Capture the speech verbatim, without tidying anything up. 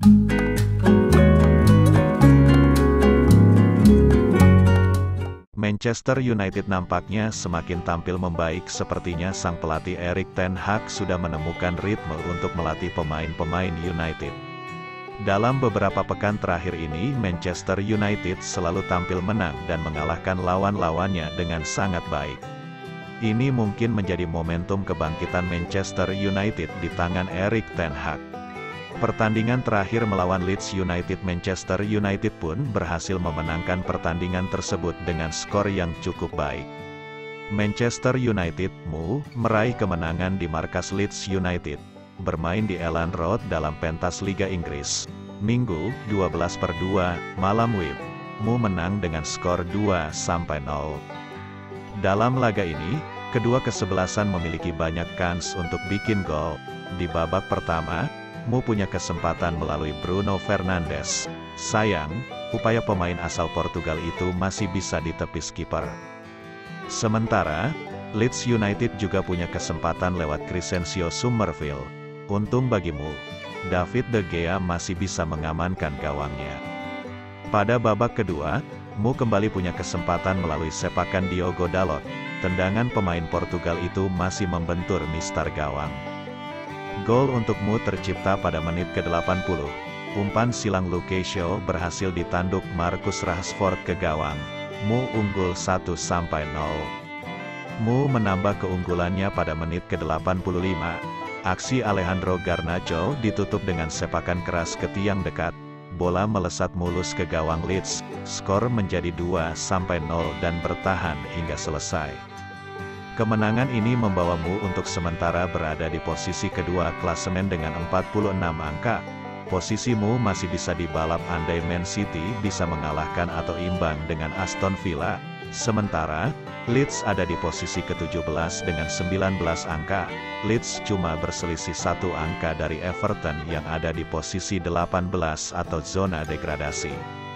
Manchester United nampaknya semakin tampil membaik, sepertinya sang pelatih Erik ten Hag sudah menemukan ritme untuk melatih pemain-pemain United. Dalam beberapa pekan terakhir ini, Manchester United selalu tampil menang dan mengalahkan lawan-lawannya dengan sangat baik. Ini mungkin menjadi momentum kebangkitan Manchester United di tangan Erik ten Hag. Pertandingan terakhir melawan Leeds United, Manchester United pun berhasil memenangkan pertandingan tersebut dengan skor yang cukup baik. Manchester United mu meraih kemenangan di markas Leeds United, bermain di Elland Road dalam pentas Liga Inggris. Minggu, dua belas per dua, malam W I B, mu menang dengan skor dua sampai nol. Dalam laga ini, kedua kesebelasan memiliki banyak kans untuk bikin gol. Di babak pertama, mu punya kesempatan melalui Bruno Fernandes. Sayang, upaya pemain asal Portugal itu masih bisa ditepis kiper. Sementara, Leeds United juga punya kesempatan lewat Crescencio Summerville. Untung bagimu, David De Gea masih bisa mengamankan gawangnya. Pada babak kedua, mu kembali punya kesempatan melalui sepakan Diogo Dalot. Tendangan pemain Portugal itu masih membentur mistar gawang. Gol untuk mu tercipta pada menit ke delapan puluh. Umpan silang Luke Shaw berhasil ditanduk Marcus Rashford ke gawang. Mu unggul satu sampai nol. Mu menambah keunggulannya pada menit ke delapan puluh lima. Aksi Alejandro Garnacho ditutup dengan sepakan keras ke tiang dekat. Bola melesat mulus ke gawang Leeds. Skor menjadi dua sampai nol dan bertahan hingga selesai. Kemenangan ini membawamu untuk sementara berada di posisi kedua klasemen dengan empat puluh enam angka. Posisimu masih bisa dibalap andai Man City bisa mengalahkan atau imbang dengan Aston Villa. Sementara, Leeds ada di posisi ketujuh belas dengan sembilan belas angka. Leeds cuma berselisih satu angka dari Everton yang ada di posisi delapan belas atau zona degradasi.